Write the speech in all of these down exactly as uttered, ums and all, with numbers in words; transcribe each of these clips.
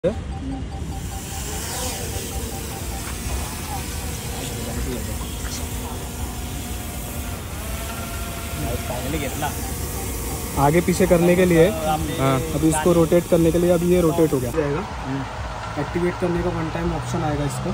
आगे पीछे करने के लिए हाँ अभी इसको रोटेट करने के लिए अभी ये रोटेट हो गया जाएगा। एक्टिवेट करने का वन टाइम ऑप्शन आएगा इसको।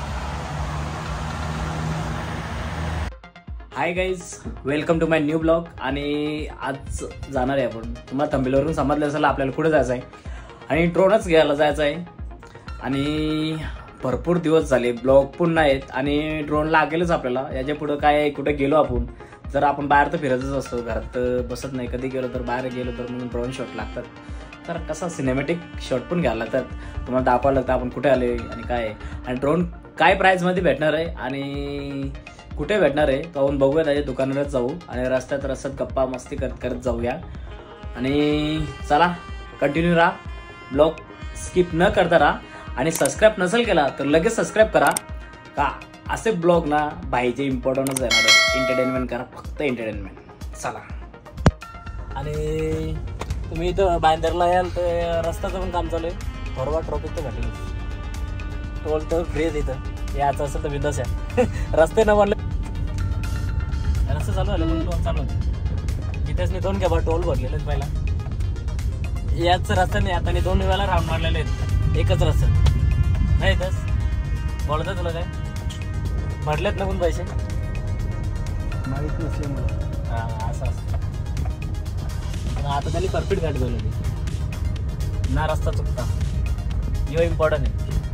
Hi guys, welcome to my new blog. आणि आज जाणार आहे आपण, तुम्हाला थंबनेलवरून समजलं असेल आपल्याला कुठे जायचं आहे आणि ड्रोनच घ्यायला जायचं आहे। आणि भरपूर दिवस झाले ब्लॉग पण नाहीत आणि ड्रोन लागेलच आपल्याला। याच्या पुढे काय कुठे गेलो आपण जर आपण बाहेर तर फिरतच असतो, घरात बसत नाही। कधी गेलो तर बाहेर गेलो तर म्हणून ड्रोन शॉट लागतात, तर कसा सिनेमॅटिक शॉट पण घ्यायला लागतात, तुम्हाला दाखवायला लागतं आपण कुठे आले आणि काय आहे आणि ड्रोन काय प्राइस मध्ये भेटणार आहे आणि कुठे भेटणार आहे तो आपण बघूया। त्याच्या दुकानावरच जाऊ आणि रस्त्यात रस्त्यात गप्पा मस्ती करत करत जाऊया। आणि चला कंटिन्यू राहा, ब्लॉग स्किप न करता राहा आणि सबस्क्राइब नसेल केला तर लगेच सबस्क्राइब करा। का असे ब्लॉग ना बाईचे इम्पॉर्टंटच येणार आहे, एंटरटेनमेंट करा, फक्त एंटरटेनमेंट। चला, आणि तुम्ही इथं बांद्रला याल तर रस्त्याचं पण काम चालू आहे, फॉरवर्ड ट्रॉफिक तर भेटेल, टोल तर फ्री आहे तिथं, याचं असेल तर बिंदास आहे। रस्ते न बनले रस्ते चालू झाले पण टोल चालू होते, तिथेच नाही दोन घ्या टोल भरलेले पहिला, याच रस्ता नाही आता नाही, दोन वेळेला राऊंड मारलेले आहेत, एकच रस्ता नाही तस बोलत तुला काय भरलेत ना पण पैसे माहित नसले मला। हा असं असं आता त्यांनी परफेक्ट गाडी बनवली ना, रस्ता चुकता यो इम्पॉर्टंट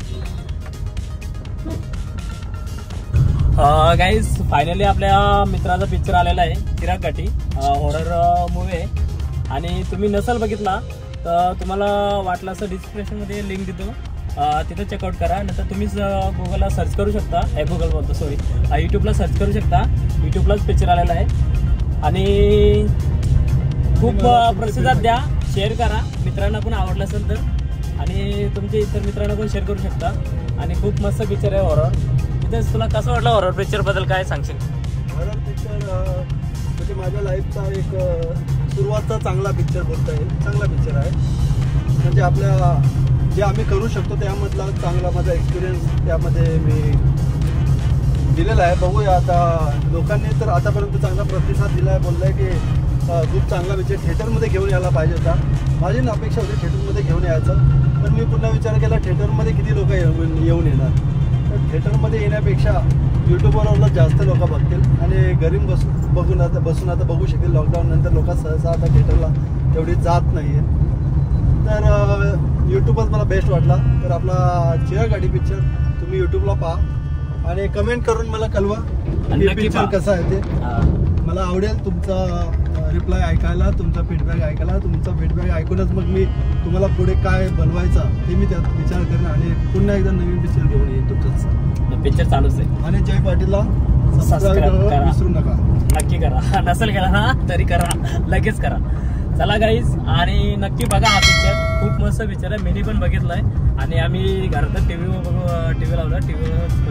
आहे। गाईज फायनली आपल्या मित्राचा पिक्चर आलेला आहे, चिराग घाटी हॉरर मूवी आहे। आणि तुम्ही नसेल बघितला तर तुम्हाला वाटलं असं डिस्क्रिप्शन मध्ये लिंक देतो, तिथं चेकआउट करा। नंतर तुम्ही गुगलला सर्च करू शकता, हे गुगल बोलतो सॉरी यूट्यूबला सर्च करू शकता, यूट्यूबलाच पिक्चर आलेला आहे। आणि खूप प्रतिसाद द्या, शेअर करा, मित्रांना पण आवडलं असेल तर, आणि तुमच्या इतर मित्रांना पण शेअर करू शकता। आणि खूप मस्त पिक्चर आहे हॉरर। तिथेच तुला कसं वाटलं हॉरर पिक्चर बद्दल काय सांगशील? हॉरर पिक्चर म्हणजे माझ्या लाईफचा एक सुरुवातचा चांगला पिक्चर बोलता येईल, चांगला पिक्चर आहे। म्हणजे आपल्या जे आम्ही करू शकतो त्यामधला चांगला माझा एक्सपिरियन्स त्यामध्ये मी दिलेला आहे। बघूया आता, लोकांनी तर आतापर्यंत चांगला प्रतिसाद दिला आहे, बोलला आहे की खूप चांगला पिक्चर थिएटरमध्ये घेऊन यायला पाहिजे होता। माझी ना अपेक्षा होती थिएटरमध्ये घेऊन यायचं, पण मी पुन्हा विचार केला थिएटरमध्ये किती लोक येऊन येऊन येणार, तर थिएटरमध्ये येण्यापेक्षा यूट्यूबवरला जास्त लोक बघतील आणि घरी बसून बघून आता बसून आता बघू शकतील। लॉकडाऊन नंतर लोक सहसा आता थिएटरला तेवढी जात नाही आहे, तर यूट्यूबच मला बेस्ट वाटला। तर आपला चिराग घाटी पिक्चर तुम्ही यूट्यूबला पहा आणि कमेंट करून मला कळवा की पिक्चर कसा आहे ते। मला आवडेल तुमचा रिप्लाय ऐकायला, तुमचा फीडबॅक ऐकायला। तुमचा फीडबॅक ऐकूनच मग मी तुम्हाला पुढे काय बनवायचा हे मी त्यात विचार करेन आणि पुन्हा एकदा नवीन पिक्चर घेऊन येईन तुमचं। पिक्चर चालूच आहे आणि जय पाटीलला सबस्क्राईब विसरू नका, नक्की करा, नसेल केला ना तरी करा, लगेच करा। चला गाईज, आणि नक्की बघा हा पिक्चर, खूप मस्त पिक्चर आहे, मी पण बघितलाय आणि आम्ही घरात टीव्ही टीव्ही लावला, टीव्हीवर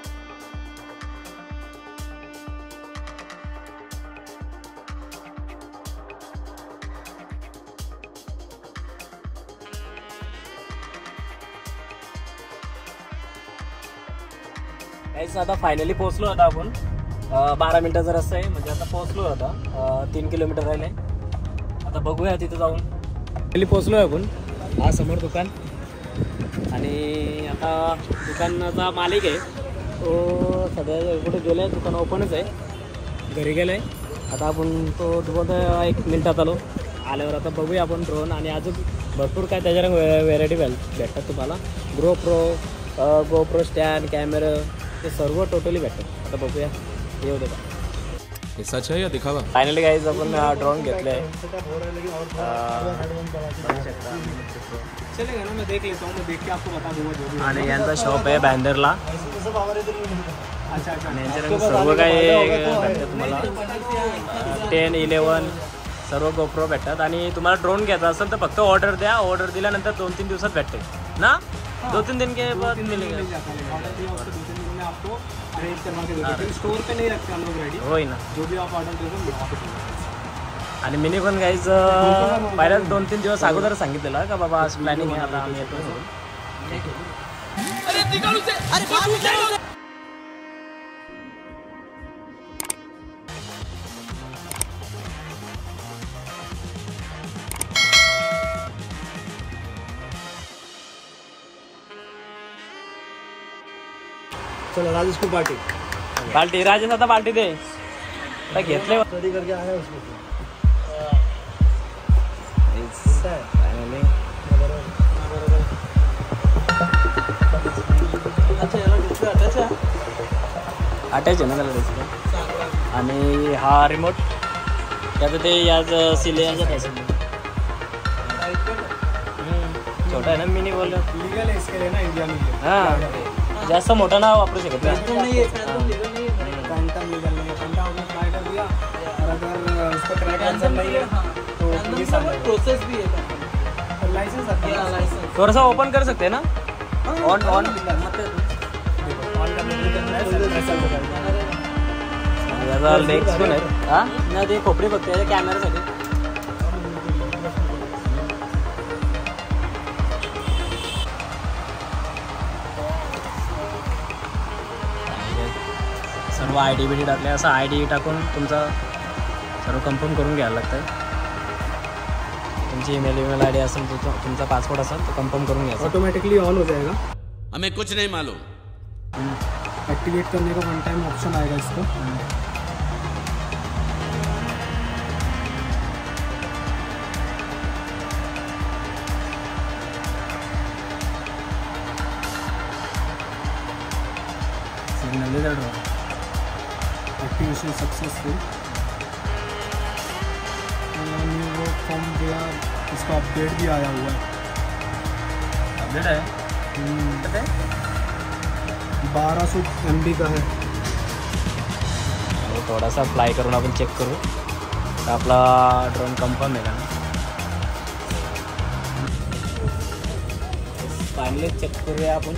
गाईज आता फायनली पोहोचलो होता आपण, बारा मिनिटाचा रस्ता आहे, म्हणजे आता पोहोचलो होता, तीन किलोमीटर राहिले। आता बघूया तिथं जाऊन, फायनली पोहोचलो आहे आपण, हा समोर दुकान। आणि आता दुकानाचा मालिक आहे तो सध्या कुठे गेला आहे, दुकान ओपनच आहे, घरी गेलं आहे। आता आपण तो दुकान एक मिनटात आलो, आल्यावर आता बघूया आपण ड्रोन आणि अजून भरपूर काय त्याच्यावर व्हेरायटी भेटतात तुम्हाला, grow pro GoPro stand camera ते सर्व टोटली भेटतात। आता बघूया येऊ दे का सच है या दिखावा। फायनली गाईज आपण ड्रोन घेतले आणि यांचा शॉप आहे बांद्रला आणि यांच्याकडे सर्व काही भेटतात तुम्हाला, टेन इलेवन सर्व गोप्रो भेटतात। आणि तुम्हाला ड्रोन घ्यायचा असेल तर फक्त ऑर्डर द्या, ऑर्डर दिल्यानंतर दोन तीन दिवसात भेटते ना, दो तीन दिन के बाद मिलेगा आपको अरेंज करवा के देते, स्टोर पे नहीं रखते हम लोग रेडी, होय ना, जो भी आप ऑर्डर देते। आणि मिनी पण गाईज पहिल्याच दोन तीन दिवस अगोदर सांगितलेलं का बाबा आज प्लॅनिंग आहे, आता आम्ही येतो। अरे निकाल उसे, अरे बाहर निकाल उसे। चलो राजेश को पार्टी पार्टी राजेश आता पार्टी दे काय घेतले स्टडी करके आया उसको अटॅच आहे ना त्याला डिस्प्ले आणि हा रिमोट त्याचं ते याच सिले याच्यात असेल छोटा आहे ना मिनी बोल लीगल है इसके लिए ना इंडिया में हां जास्त मोठा ना वापरू शकत ना फैंटम नहीं है फैंटम लीगल नहीं है फैंटम आपने ट्राई कर दिया और अगर उसका क्रैक आंसर नहीं है तो पुलिस आ जाएगी प्रोसेस भी है लाइसेंस आता है लाइसेंस थोड़ा सा ओपन कर सकते हैं ना ऑन ऑन ऑन करने के लिए ऐसा होगा याचा लेग्स पण आहेत हां ना ते खोपडी बघते याच्या कॅमेरासाठी सर्व आय डी बी डी टाकले असं आय डी टाकून तुमचा सर्व कन्फर्म करून घ्यायला लागतं तुमची ईमेल ईमेल आय डी असेल तो तुमचा पासपोर्ट असेल तो कन्फर्म करून घ्यायचा ऑटोमेटिकली ऑन हो जाएगा हमें कुछ नहीं मालूम एक्टिवेट करने का वन टाइम ऑप्शन आएगा इसको सिग्नल दे दो activation successful new work from गया इसका अपडेट भी आया हुआ है अपडेट आहे बारह सौ एम बी का है आणि थोडासा फ्लाय करून आपण चेक करू तर आपला ड्रोन कन्फर्म आहे का फायनली चेक करूया आपण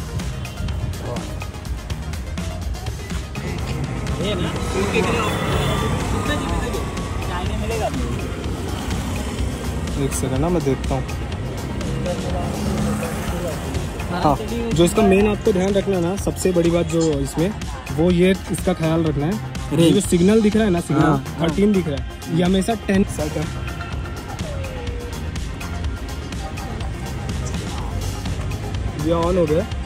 ये ना कितना जीबी तक चाइना मिलेगा एक सेकंड ना मैं देखता हूँ हाँ जो इसका मेन आपको ध्यान रखना है ना सबसे बड़ी बात जो इसमें वो ये इसका ख्याल रखना है ये जो सिग्नल दिख रहा है ना सिग्नल थर्टीन दिख रहा है ये हमेशा टेन सेकंड ये ऑन हो गया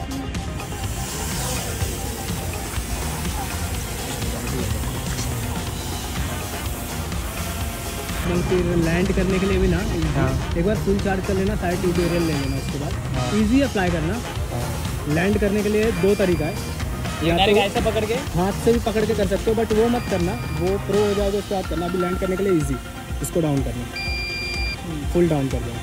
फिर लैंड करने के लिए भी ना एक बार फुल चार्ज कर लेना साइड ट्यूटोरियल ले लेना उसके बाद इजी अप्लाई करना लैंड करने के लिए दो तरीका है या तो ऐसे पकड़ के हाथ से भी पकड़ के कर सकते हो बट वो मत करना वो प्रो हो जाओगे उसके बाद करना अभी लैंड करने के लिए इजी इसको डाउन करना फुल डाउन कर दो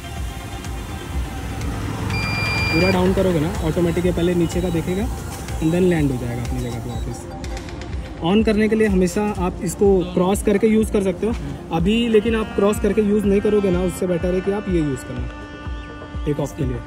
पूरा डाउन करोगे ना ऑटोमेटिक पहले नीचे का देखेगा एंड देन लैंड हो जाएगा अपनी जगह पे वापस ऑन करने के लिए हमेशा आप इसको क्रॉस करके यूज़ कर सकते हो अभी लेकिन आप क्रॉस करके यूज़ नहीं करोगे ना उससे बेटर है कि आप ये यूज़ करना टेक ऑफ के लिए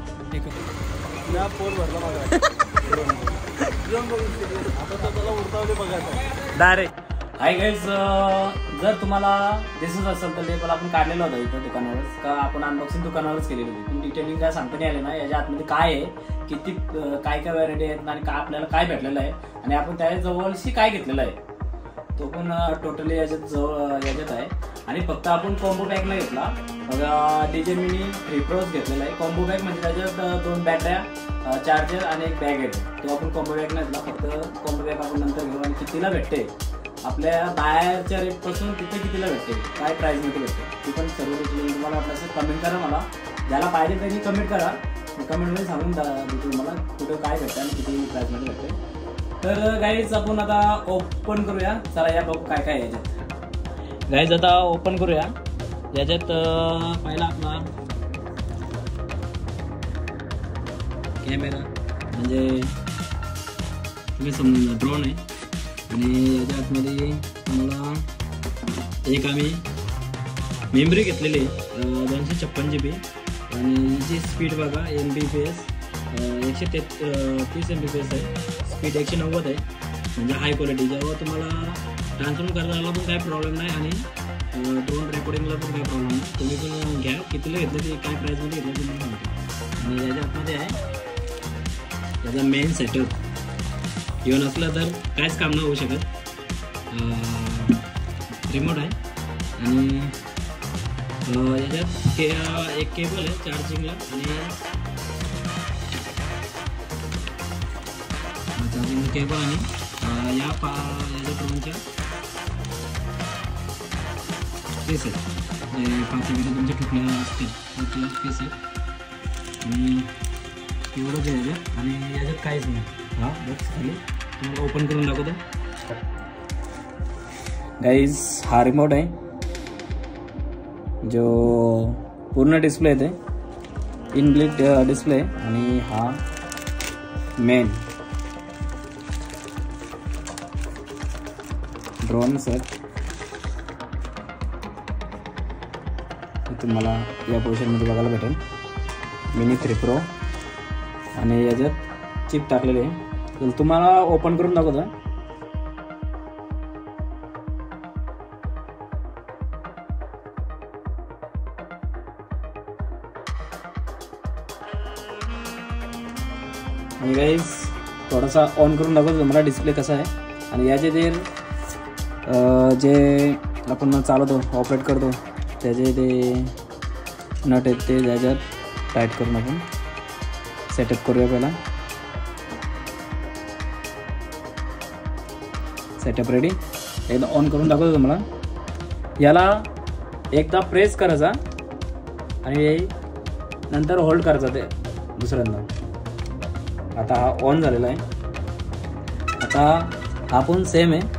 डायरेक्ट हाय गाईज जर तुम्हाला दिसत असेल तर लेबल आपण काढलेलं होतं इथं दुकानावरच का आपण अनबॉक्सिंग दुकानावरच केलेली होती पण डिटेलिंग काय सांगता नाही आले ना याच्या आतमध्ये काय आहे किती काय काय व्हरायटी आहेत आणि काय आपल्याला काय भेटलेलं आहे आणि आपण त्या जवळशी काय घेतलेलं आहे तो पण टोटली याच्यात जवळ याच्यात आहे आणि फक्त आपण कॉम्बो पॅक नाही घेतला बघा डीजे मिनी थ्री प्रोज घेतलेला आहे कॉम्बो पॅक म्हणजे त्याच्यात दोन बॅटऱ्या चार्जर आणि एक बॅग येतो तो आपण कॉम्बो पॅक नाही घेतला फक्त कॉम्बो पॅक आपण नंतर घेऊ आणि कितीला भेटते आपल्या बाहेरच्या रेटपासून तिथे कितीला भेटते काय प्राईजमध्ये भेटते ती पण सर्व डिटेल तुम्हाला आपल्याला कमेंट करा मला ज्याला पाहिजे त्यांनी कमेंट करा कमेंटमध्ये सांगून देतो मला कुठं काय भेटतं आणि किती प्राईजमध्ये भेटते तर गाईज आपण आता ओपन करूया चला या बघू काय काय याच्यात गाईज आता ओपन करूया याच्यात पहिला आपला कॅमेरा म्हणजे तुम्ही समजा ड्रोन आहे आणि याच्या आतमध्ये तुम्हाला एक आम्ही मेमरी घेतलेली आहे दोनशे छप्पन जी बी आणि जी स्पीड बघा एम बी पी एस एकशे ते तीस एम बी पी एस आहे स्पीड एकशे नव्वद आहे म्हणजे हाय क्वालिटी जेव्हा तुम्हाला ट्रान्सफर करायला पण काही प्रॉब्लेम नाही आणि ड्रोन रेकॉर्डिंगला पण काही प्रॉब्लेम नाही तुम्ही पण घ्या कितीला घेतलं ते काय प्राईजमध्ये घेतलं ते आणि याच्या आतमध्ये आहे त्याचा मेन सेटअप. येऊन असलं तर काहीच काम नाही होऊ शकत. रिमोट आहे आणि याच्यात के एक केबल आहे चार्जिंगला आणि चार्जिंग केबल आणि या पा याच्या ड्रोनच्या स्पेस आहेत पाच मिनिटं तुमच्या कुठल्या असतील कुठल्या स्पेस आहेत आणि एवढंच आहे याच्यात. आणि याच्यात काहीच नाही. हा बॉक्स खाली तुम्हाला ओपन करून दाखवतो गाईज. हा रिमोट आहे जो पूर्ण डिस्प्ले आहे ते इनबिल्ट डिस्प्ले. आणि हा मेन ड्रोन सेट तुम्हाला या पोझिशनमध्ये बघायला भेटेल. मिनी थ्री प्रो आणि याच्यात चिप टाकलेली आहे. तर तुम्हाला ओपन करून दाखवतो. आणि गाईज थोडासा ऑन करून दाखवतो तुम्हाला डिस्प्ले कसा आहे. आणि याचे जे जे आपण चालवतो ऑपरेट करतो त्याचे ते नट आहेत ते याच्यात टाईट करून आपण सेटअप करूया. पहिला सेटअप रेडी. एकदा ऑन करून दाखवतो तुम्हाला. याला एकदा प्रेस करायचा आणि नंतर होल्ड करायचा ते दुसऱ्यांदा. आता हा ऑन झालेला आहे. आता हा पण सेम आहे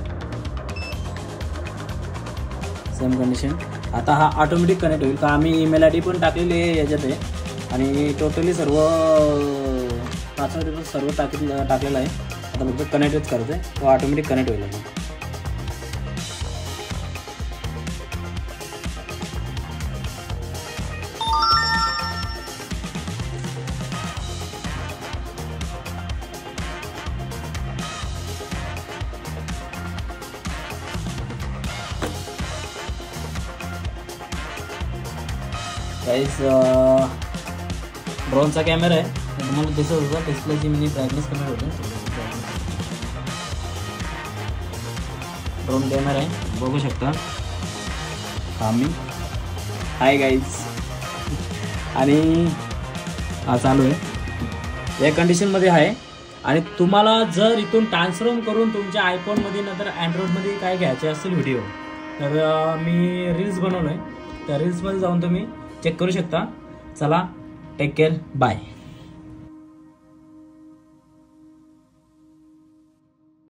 सेम कंडिशन. आता हा ऑटोमॅटिक कनेक्ट होईल का आम्ही ईमेल आय डी पण टाकलेली आहे याच्यात आहे. आणि टोटली सर्व पाच दिवस सर्व टाकले टाकलेलं आहे. आता फक्त कनेक्टच करतो आहे तो ऑटोमॅटिक कनेक्ट होईल. गाईस ड्रोनचा कॅमेरा आहे तुम्हाला दिसत होता. डिस्प्लेची मिनी ब्राईटनेस कमी होते. ड्रोन कॅमेरा आहे बघू शकता. हा मी हाय गाईज. आणि हा चालू आहे या कंडिशनमध्ये आहे. आणि तुम्हाला जर इथून ट्रान्सफॉर्म करून तुमच्या आयफोनमध्ये नंतर अँड्रॉइडमध्ये काय घ्यायचे असतील व्हिडिओ तर मी रील्स बनवलो आहे. त्या रील्समध्ये जाऊन तुम्ही चेक करू शकता. चला टेक केअर बाय.